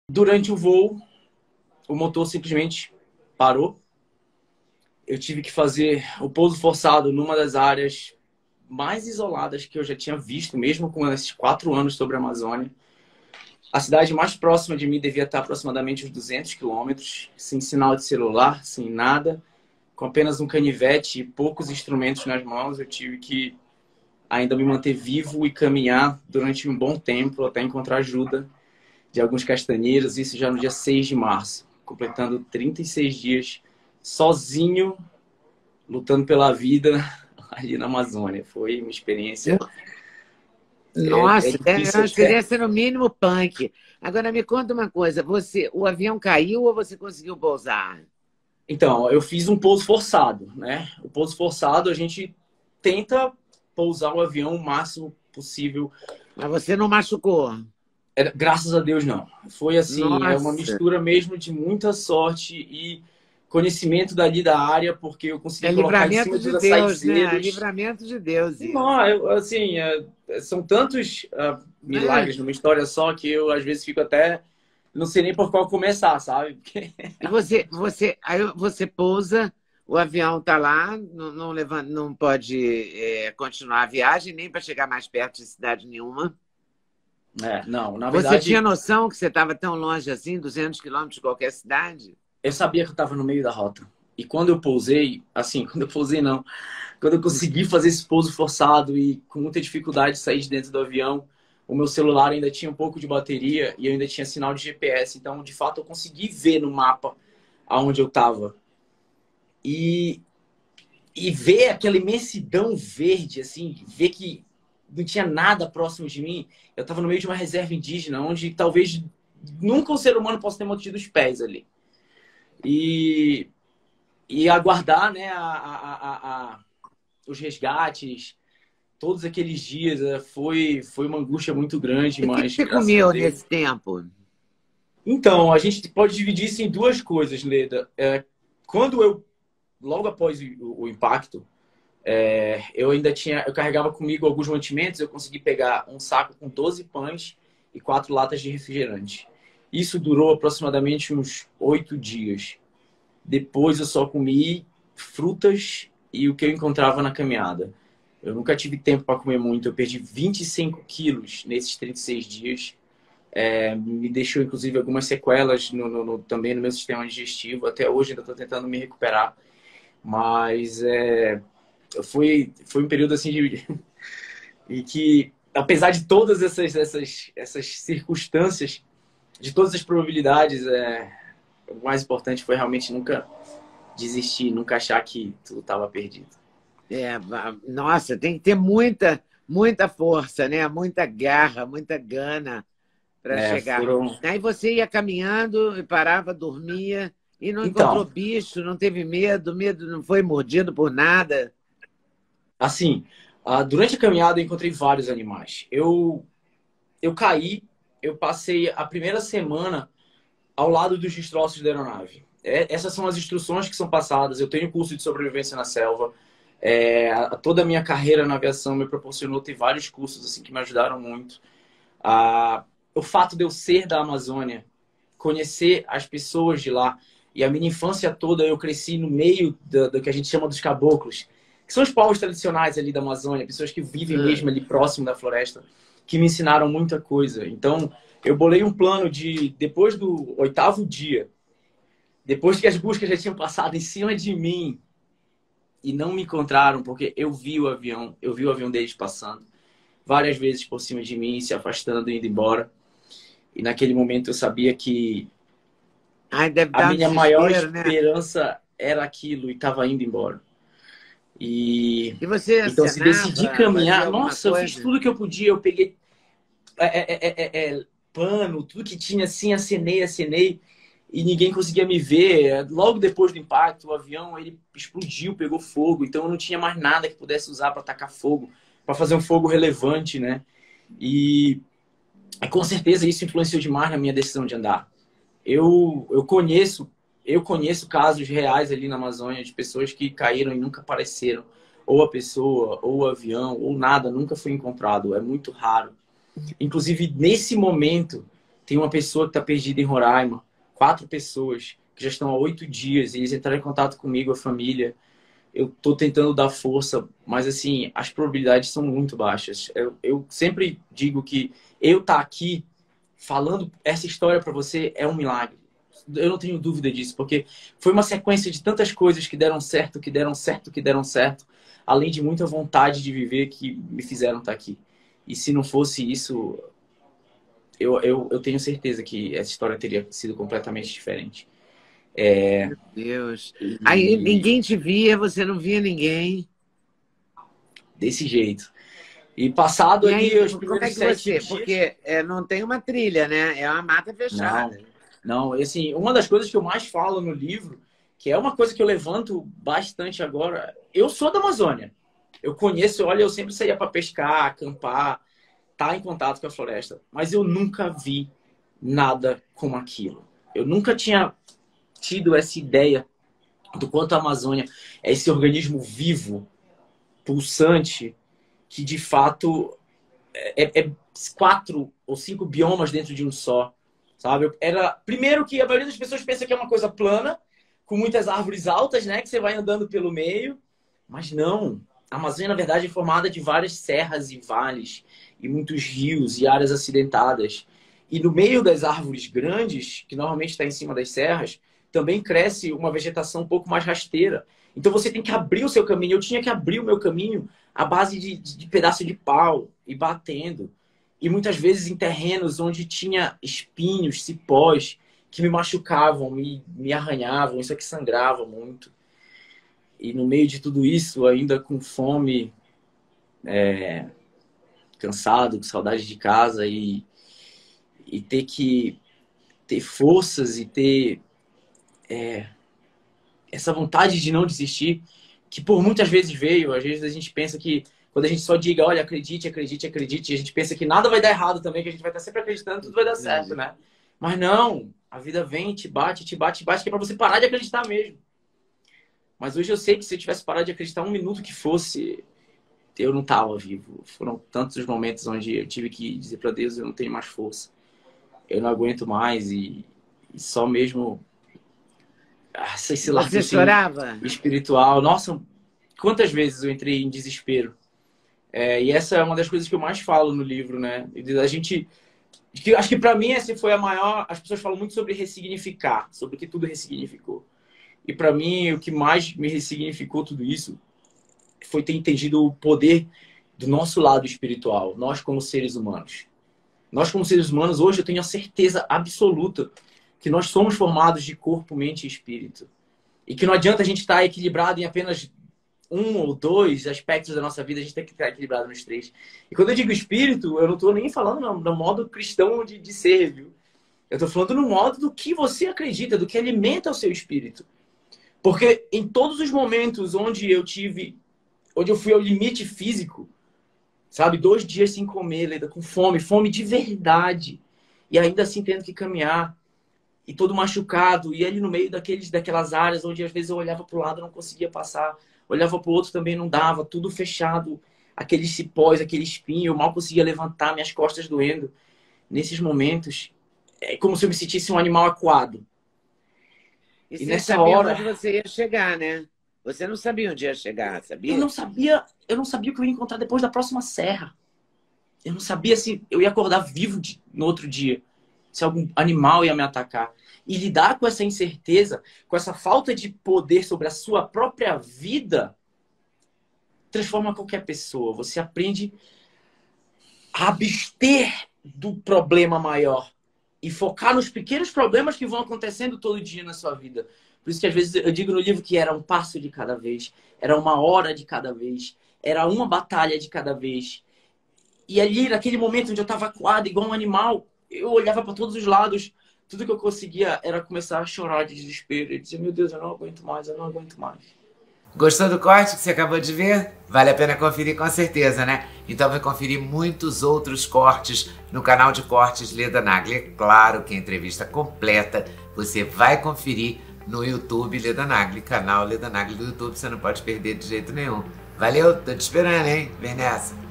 Durante o voo, o motor simplesmente parou. Eu tive que fazer o pouso forçado numa das áreas mais isoladas que eu já tinha visto, mesmo com esses 4 anos sobre a Amazônia. A cidade mais próxima de mim devia estar aproximadamente uns 200 quilômetros, sem sinal de celular, sem nada, com apenas um canivete e poucos instrumentos nas mãos. Eu tive que ainda me manter vivo e caminhar durante um bom tempo até encontrar ajuda de alguns castanheiros, isso já no dia 6 de março, completando 36 dias sozinho, lutando pela vida ali na Amazônia. Foi uma experiência Nossa, é difícil uma até. experiência no mínimo punk. Agora me conta uma coisa, o avião caiu ou você conseguiu pousar? Então, eu fiz um pouso forçado, né? O pouso forçado, a gente tenta pousar o avião o máximo possível. Mas você não machucou? Graças a Deus, não. Foi assim, é uma Nossa, mistura mesmo de muita sorte e conhecimento dali da área, porque eu é consegui colocar em livramento cima de dos Deus, né? É açaizeiros. livramento de Deus isso. Não, assim, são tantos É. milagres numa história só que eu às vezes fico até, não sei nem por qual começar, sabe? Porque E aí você pousa, o avião está lá, não, levanta, não pode continuar a viagem, nem para chegar mais perto de cidade nenhuma. não, na Você tinha verdade, noção que você estava tão longe assim, 200 quilômetros de qualquer cidade? eu sabia que eu estava no meio da rota. E quando eu pousei, assim, quando eu pousei não, quando eu consegui fazer esse pouso forçado e com muita dificuldade sair de dentro do avião, o meu celular ainda tinha um pouco de bateria e eu ainda tinha sinal de GPS. Então, de fato, eu consegui ver no mapa aonde eu estava. E, e ver aquela imensidão verde, assim, ver que não tinha nada próximo de mim. Eu estava no meio de uma reserva indígena, onde talvez nunca um ser humano possa ter mantido os pés ali. E, e aguardar, né, os resgates, todos aqueles dias, foi uma angústia muito grande, E o que mas você graças a comeu Deus. nesse tempo? Então, a gente pode dividir isso em duas coisas, Leda. Quando eu, logo após o impacto, eu carregava comigo alguns mantimentos, eu consegui pegar um saco com 12 pães e 4 latas de refrigerante. Isso durou aproximadamente uns 8 dias. Depois eu só comi frutas e o que eu encontrava na caminhada. Eu nunca tive tempo para comer muito. Eu perdi 25 quilos nesses 36 dias. Me deixou, inclusive, algumas sequelas também no meu sistema digestivo. Até hoje ainda estou tentando me recuperar. Mas foi um período assim e que, apesar de todas essas circunstâncias, de todas as probabilidades, o mais importante foi realmente nunca desistir, nunca achar que tudo estava perdido. Nossa, tem que ter muita, muita força, né? Muita garra, muita gana para chegar. Foram. Aí você ia caminhando e parava, dormia e não encontrou Então, bicho, não teve medo não foi mordido por nada. assim, durante a caminhada eu encontrei vários animais. Eu caí, eu passei a primeira semana ao lado dos destroços da aeronave. Essas são as instruções que são passadas. Eu tenho curso de sobrevivência na selva. Toda a minha carreira na aviação me proporcionou ter vários cursos assim que me ajudaram muito. O fato de eu ser da Amazônia, conhecer as pessoas de lá, e a minha infância toda eu cresci no meio do que a gente chama dos caboclos, que são os povos tradicionais ali da Amazônia, pessoas que vivem Ah, mesmo ali próximo da floresta, que me ensinaram muita coisa. Então, eu bolei um plano de, depois do 8º dia, depois que as buscas já tinham passado em cima de mim e não me encontraram, porque eu vi o avião deles passando várias vezes por cima de mim, se afastando e indo embora. E naquele momento eu sabia que ai, deve a dar um minha maior desespero, né? esperança era aquilo e estava indo embora. E E você então se decidi acenava, fazia caminhar, alguma nossa, eu fiz coisa? tudo que eu podia, eu peguei pano, tudo que tinha assim, acenei e ninguém conseguia me ver. Logo depois do impacto, o avião ele explodiu, pegou fogo, então eu não tinha mais nada que pudesse usar para atacar fogo, para fazer um fogo relevante, né? E com certeza isso influenciou demais na minha decisão de andar. Eu conheço casos reais ali na Amazônia de pessoas que caíram e nunca apareceram. Ou a pessoa, ou o avião, ou nada, nunca foi encontrado. É muito raro. Inclusive, nesse momento, Tem uma pessoa que está perdida em Roraima, 4 pessoas que já estão há 8 dias, e eles entraram em contato comigo, a família. Eu estou tentando dar força, mas assim, as probabilidades são muito baixas. Eu sempre digo que eu estar aqui falando essa história para você é um milagre. Eu não tenho dúvida disso, porque foi uma sequência de tantas coisas que deram certo, que deram certo, que deram certo, além de muita vontade de viver que me fizeram estar aqui. E se não fosse isso, eu tenho certeza que essa história teria sido completamente diferente. Meu Deus. Aí ninguém te via, você não via ninguém. Desse jeito. E passado E ali aí, os como é primeiros que 7 você... dias... Porque não tem uma trilha, né? É uma mata Não, fechada. não. Assim, uma das coisas que eu mais falo no livro, que é uma coisa que eu levanto bastante agora, eu sou da Amazônia. Eu conheço, olha, eu sempre saía para pescar, acampar, estar em contato com a floresta. Mas eu nunca vi nada como aquilo. Eu nunca tinha tido essa ideia do quanto a Amazônia é esse organismo vivo, pulsante, que de fato é 4 ou 5 biomas dentro de um só, sabe? Primeiro que a maioria das pessoas pensa que é uma coisa plana, com muitas árvores altas, né? Que você vai andando pelo meio, mas não. A Amazônia, na verdade, é formada de várias serras e vales, e muitos rios e áreas acidentadas. E no meio das árvores grandes, que normalmente está em cima das serras, também cresce uma vegetação um pouco mais rasteira. Então você tem que abrir o seu caminho. Eu tinha que abrir o meu caminho à base de pedaço de pau e batendo. E muitas vezes em terrenos onde tinha espinhos, cipós, que me machucavam, me arranhavam, isso aqui sangrava muito. E no meio de tudo isso, ainda com fome, cansado, com saudade de casa e ter que ter forças e ter essa vontade de não desistir, que por muitas vezes veio. Às vezes a gente pensa que quando a gente só diga, olha, acredite, acredite, acredite, a gente pensa que nada vai dar errado também, que a gente vai estar sempre acreditando, tudo vai dar certo, né? Mas não, a vida vem, te bate, te bate, te bate, que é pra você parar de acreditar mesmo. Mas hoje eu sei que se eu tivesse parado de acreditar um minuto que fosse, eu não estava vivo. Foram tantos os momentos onde eu tive que dizer para Deus, eu não tenho mais força. Eu não aguento mais e só mesmo esse lado Você assim, chorava? espiritual. Nossa, quantas vezes eu entrei em desespero. E essa é uma das coisas que eu mais falo no livro, né? A gente... Acho que para mim essa foi a maior... As pessoas falam muito sobre ressignificar, sobre o que tudo ressignificou. E para mim, o que mais me ressignificou tudo isso foi ter entendido o poder do nosso lado espiritual, nós como seres humanos. Nós como seres humanos, hoje eu tenho a certeza absoluta que nós somos formados de corpo, mente e espírito. E que não adianta a gente estar equilibrado em apenas 1 ou 2 aspectos da nossa vida, a gente tem que estar equilibrado nos 3. E quando eu digo espírito, eu não estou nem falando no modo cristão de ser, viu? Eu estou falando no modo do que você acredita, do que alimenta o seu espírito. Porque em todos os momentos onde eu fui ao limite físico, sabe? 2 dias sem comer, Leda, com fome, fome de verdade. E ainda assim tendo que caminhar. E todo machucado. E ali no meio daquelas áreas onde às vezes eu olhava para o lado e não conseguia passar. Olhava para o outro também não dava. Tudo fechado. Aqueles cipós, aquele espinho. Eu mal conseguia levantar, minhas costas doendo. Nesses momentos, é como se eu me sentisse um animal acuado. E E você nessa sabia hora... onde você ia chegar, né? Você não sabia onde ia chegar, sabia? Eu não sabia o que eu ia encontrar depois da próxima serra. Eu não sabia se eu ia acordar vivo no outro dia, se algum animal ia me atacar. E lidar com essa incerteza, com essa falta de poder sobre a sua própria vida, transforma qualquer pessoa. Você aprende a abster do problema maior e focar nos pequenos problemas que vão acontecendo todo dia na sua vida. Por isso que às vezes eu digo no livro que era um passo de cada vez, era uma hora de cada vez, era uma batalha de cada vez. E ali, naquele momento onde eu estava acuado, igual um animal, eu olhava para todos os lados, tudo que eu conseguia era começar a chorar de desespero e dizer, meu Deus, eu não aguento mais, eu não aguento mais. Gostou do corte que você acabou de ver? Vale a pena conferir com certeza, né? Então vai conferir muitos outros cortes no canal de cortes Leda Nagli. É claro que a entrevista completa você vai conferir no YouTube Leda Nagli, canal Leda Nagli do YouTube, você não pode perder de jeito nenhum. Valeu, tô te esperando, hein? Vem nessa!